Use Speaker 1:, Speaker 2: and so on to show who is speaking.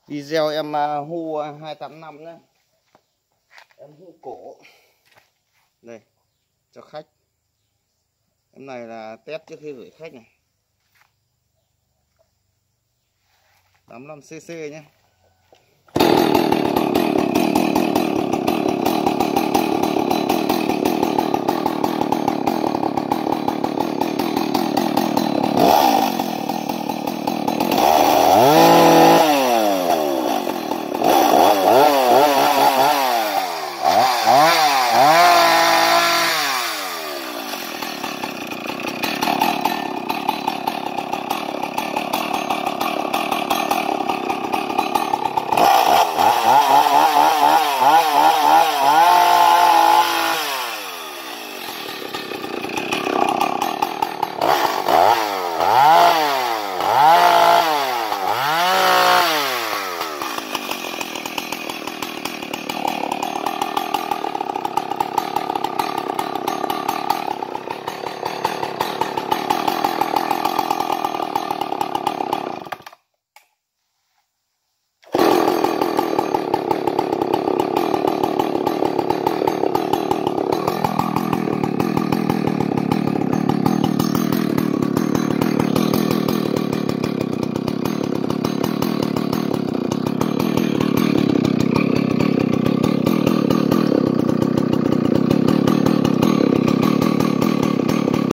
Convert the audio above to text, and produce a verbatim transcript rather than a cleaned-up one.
Speaker 1: Video em uh, hu hai tám năm nhé. Em hu cổ. Đây, cho khách. Em này là test trước khi gửi khách này. tám mươi lăm xê xê nhé. Ah, ah, ah, ah, ah, ah, ah.